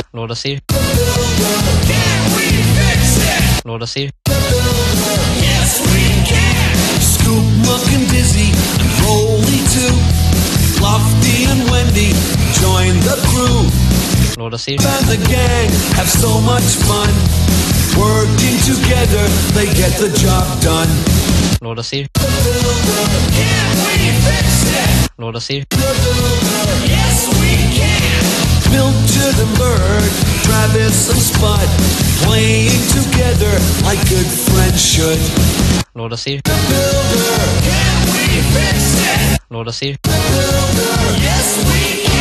Lord, I see. Can we fix it? Lord, I see. Yes, we can. Scoop, Muck, and Dizzy, and Rolly too. Lofty and Wendy join the crew. Lord, I see. And the gang have so much fun. Working together, they get the job done. Lord, I see. Can we fix it? Lord, I see. Yes, we can. Mildred and Bird, Travis and Spud, playing together like good friends should. Lord, I see. The Builder, can we fix it? Lord, I see. The Builder, yes we can.